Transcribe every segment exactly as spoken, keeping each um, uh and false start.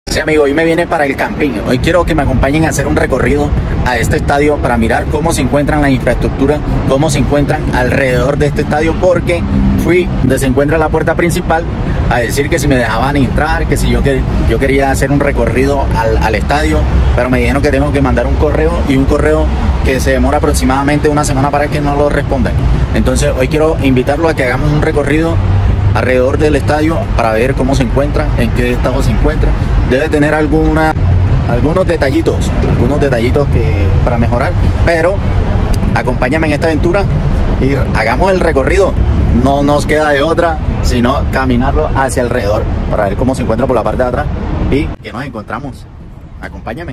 Sí, amigo, hoy me viene para el Campín. Hoy quiero que me acompañen a hacer un recorrido a este estadio para mirar cómo se encuentran las infraestructuras, cómo se encuentran alrededor de este estadio, porque fui donde se encuentra la puerta principal a decir que si me dejaban entrar, que si yo, que, yo quería hacer un recorrido al, al estadio, pero me dijeron que tengo que mandar un correo, y un correo que se demora aproximadamente una semana para que no lo respondan. Entonces hoy quiero invitarlo a que hagamos un recorrido alrededor del estadio para ver cómo se encuentra, en qué estado se encuentra. Debe tener alguna, algunos detallitos, algunos detallitos que, para mejorar, pero acompáñame en esta aventura y hagamos el recorrido. No nos queda de otra sino caminarlo hacia alrededor para ver cómo se encuentra por la parte de atrás y que nos encontramos. Acompáñame.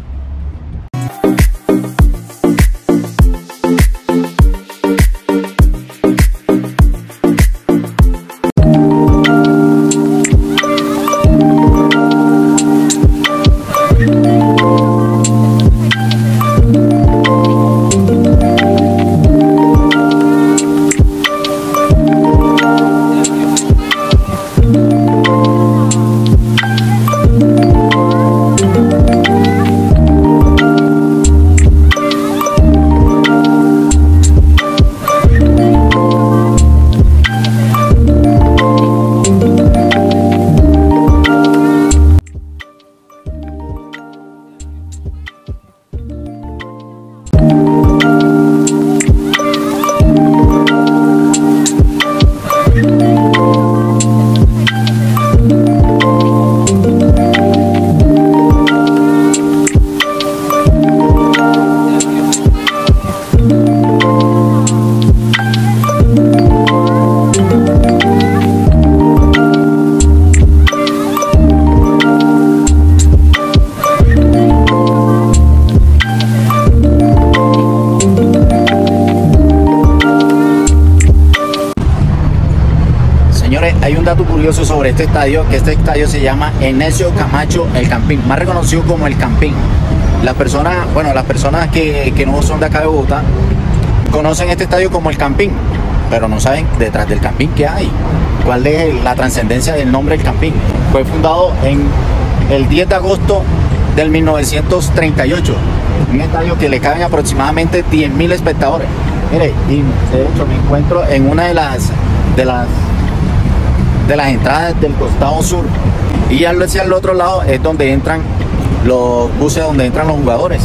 Hay un dato curioso sobre este estadio, que este estadio se llama Enesio Camacho El Campín, más reconocido como El Campín. Las personas, bueno, las personas que, que no son de acá de Bogotá conocen este estadio como El Campín, pero no saben detrás del Campín qué hay, cuál es la trascendencia del nombre del Campín. Fue fundado en el diez de agosto del mil novecientos treinta y ocho, un estadio que le caben aproximadamente diez mil espectadores. Mire, y de hecho me encuentro en una de las de las de las entradas del costado sur, y hacia el otro lado es donde entran los buses, donde entran los jugadores.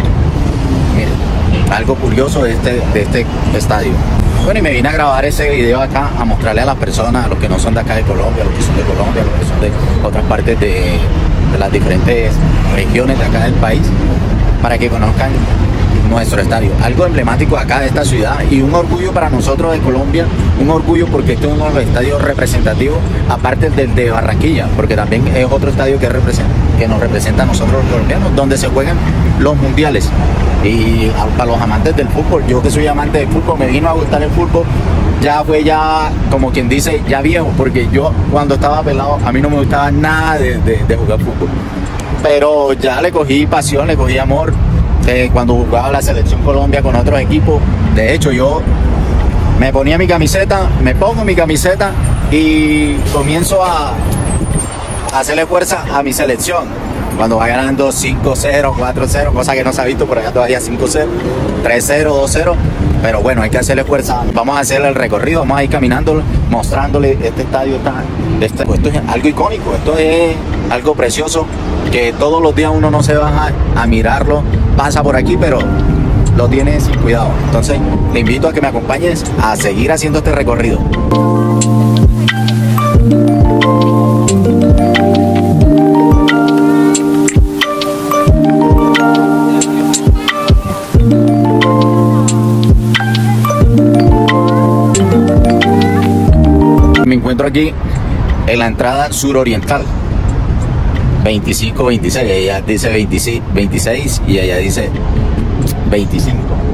Miren, algo curioso de este, de este estadio. Bueno, y me vine a grabar ese video acá, a mostrarle a las personas, a los que no son de acá de Colombia, a los que son de Colombia, a los que son de otras partes de, de las diferentes regiones de acá del país, para que conozcan nuestro estadio, algo emblemático acá de esta ciudad y un orgullo para nosotros de Colombia, un orgullo porque este es uno de los estadios representativos, aparte del de Barranquilla, porque también es otro estadio que, representa, que nos representa a nosotros los colombianos, donde se juegan los mundiales. Y para los amantes del fútbol, yo que soy amante del fútbol, me vino a gustar el fútbol, ya fue ya, como quien dice, ya viejo, porque yo cuando estaba pelado a mí no me gustaba nada de, de, de jugar fútbol, pero ya le cogí pasión, le cogí amor. Eh, cuando jugaba la selección Colombia con otros equipos, de hecho yo me ponía mi camiseta, me pongo mi camiseta y comienzo a, a hacerle fuerza a mi selección. Cuando va ganando cinco cero, cuatro cero, cosa que no se ha visto por allá todavía, cinco cero, tres cero, dos cero, pero bueno, hay que hacerle fuerza. Vamos a hacer el recorrido, vamos a ir caminando, mostrándole este estadio. Está, este, esto es algo icónico, esto es algo precioso, que todos los días uno no se baja a mirarlo, pasa por aquí, pero lo tiene sin cuidado. Entonces te invito a que me acompañes a seguir haciendo este recorrido. Me encuentro aquí en la entrada suroriental, veinticinco veintiséis, ella dice veintiséis y ella dice veinticinco.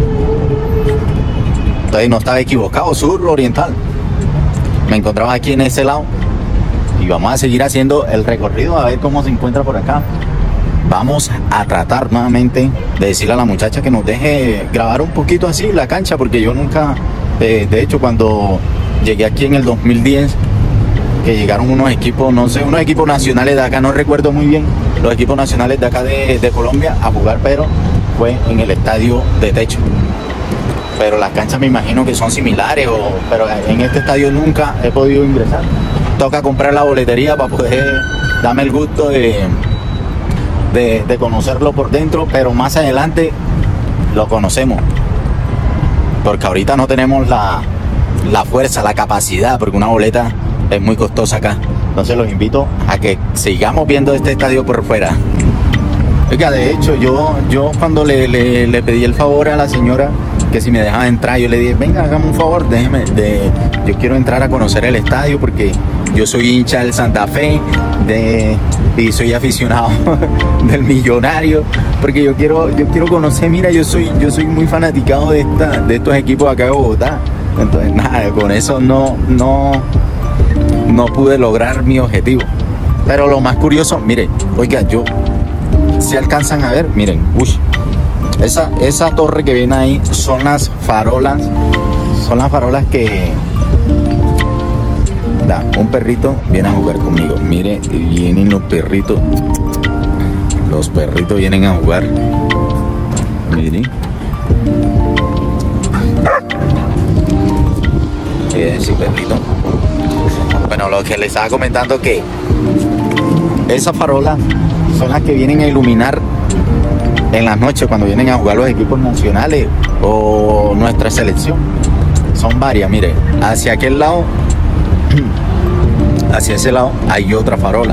Entonces no estaba equivocado, suroriental. Me encontraba aquí en ese lado y vamos a seguir haciendo el recorrido a ver cómo se encuentra por acá. Vamos a tratar nuevamente de decirle a la muchacha que nos deje grabar un poquito así la cancha, porque yo nunca, eh, de hecho cuando llegué aquí en el dos mil diez, que llegaron unos equipos, no sé, unos equipos nacionales de acá, no recuerdo muy bien, los equipos nacionales de acá de, de Colombia a jugar, pero fue en el estadio de techo. Pero las canchas me imagino que son similares, o, pero en este estadio nunca he podido ingresar. Toca comprar la boletería para poder darme el gusto de, de, de conocerlo por dentro, pero más adelante lo conocemos. Porque ahorita no tenemos la, la fuerza, la capacidad, porque una boleta es muy costosa acá. Entonces los invito a que sigamos viendo este estadio por fuera. Oiga, de hecho, yo, yo cuando le, le, le pedí el favor a la señora que si me dejaba entrar, yo le dije, venga, hágame un favor, déjeme, de, yo quiero entrar a conocer el estadio porque yo soy hincha del Santa Fe de, y soy aficionado del Millonario, porque yo quiero, yo quiero conocer, mira, yo soy, yo soy muy fanaticado de, esta, de estos equipos acá de Bogotá. Entonces, nada, con eso no, no, no pude lograr mi objetivo. Pero lo más curioso, mire, oiga, yo... Si alcanzan a ver, miren, uy, esa, esa torre que ven ahí son las farolas, son las farolas que da, un perrito viene a jugar conmigo. Mire, vienen los perritos, los perritos vienen a jugar. Miren, ese perrito. Bueno, lo que les estaba comentando que esas farolas son las que vienen a iluminar en las noches cuando vienen a jugar los equipos nacionales o nuestra selección. Son varias, mire, hacia aquel lado, hacia ese lado hay otra farola.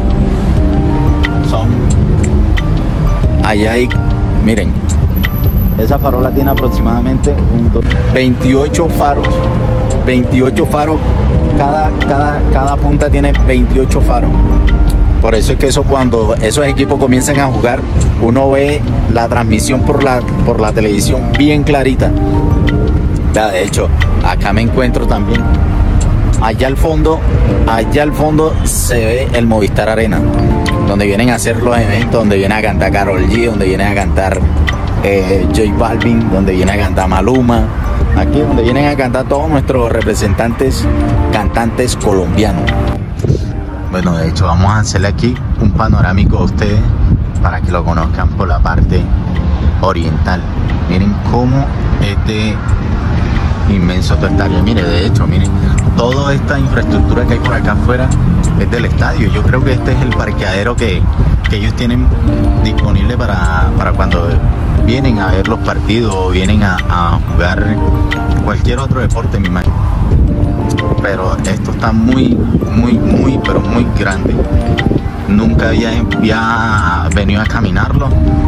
Son, allá hay, miren, esa farola tiene aproximadamente veintiocho faros, veintiocho faros, cada, cada, cada punta tiene veintiocho faros. Por eso es que eso, cuando esos equipos comienzan a jugar, uno ve la transmisión por la, por la televisión bien clarita. Ya, de hecho, acá me encuentro también. Allá al fondo, allá al fondo se ve el Movistar Arena, donde vienen a hacer los eventos, donde viene a cantar Karol G, donde viene a cantar eh, J Balvin, donde viene a cantar Maluma. Aquí es donde vienen a cantar todos nuestros representantes, cantantes colombianos. Bueno, de hecho vamos a hacerle aquí un panorámico a ustedes para que lo conozcan por la parte oriental. Miren cómo este inmenso estadio. Mire, de hecho, miren, toda esta infraestructura que hay por acá afuera es del estadio. Yo creo que este es el parqueadero que, que ellos tienen disponible para, para cuando vienen a ver los partidos o vienen a, a jugar cualquier otro deporte, me imagino. Pero esto está muy, muy, muy, pero muy grande. Nunca había, había venido a caminarlo.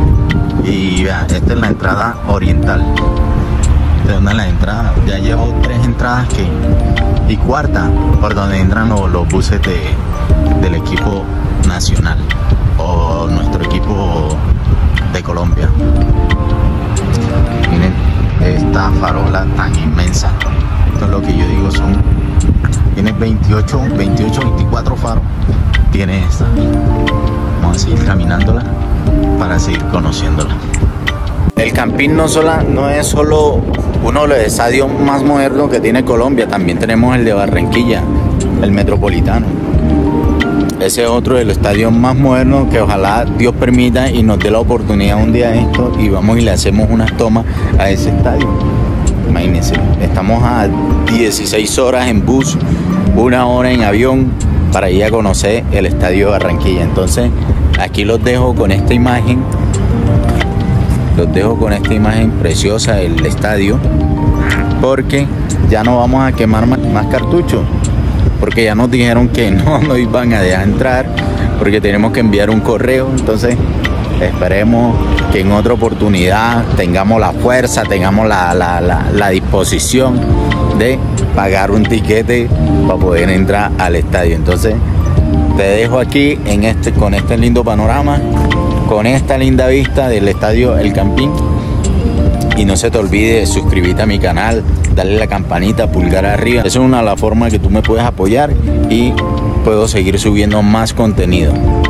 Y vean, esta es la entrada oriental. Esta es una de las entradas. Ya llevo tres entradas que, y cuarta por donde entran los, los buses de, del equipo nacional o nuestro equipo de Colombia. Miren esta farola tan inmensa. Esto es lo que yo digo, son tiene veintiocho, veintiocho, veinticuatro faros. Tiene esta. Vamos a seguir caminándola para seguir conociéndola. El Campín no, sola, no es solo uno de los estadios más modernos que tiene Colombia, también tenemos el de Barranquilla, el Metropolitano. Ese es otro de los estadios más modernos que ojalá Dios permita y nos dé la oportunidad un día de esto y vamos y le hacemos unas tomas a ese estadio. Imagínense, estamos a dieciséis horas en bus, una hora en avión para ir a conocer el estadio de Barranquilla. Entonces aquí los dejo con esta imagen, los dejo con esta imagen preciosa del estadio, porque ya no vamos a quemar más, más cartuchos, porque ya nos dijeron que no nos iban a dejar entrar, porque tenemos que enviar un correo. Entonces esperemos que en otra oportunidad tengamos la fuerza, tengamos la, la, la, la disposición de pagar un tiquete para poder entrar al estadio. Entonces te dejo aquí en este, con este lindo panorama, con esta linda vista del estadio El Campín. Y no se te olvide de suscribirte a mi canal, darle la campanita, pulgar arriba. Esa es una de las formas que tú me puedes apoyar y puedo seguir subiendo más contenido.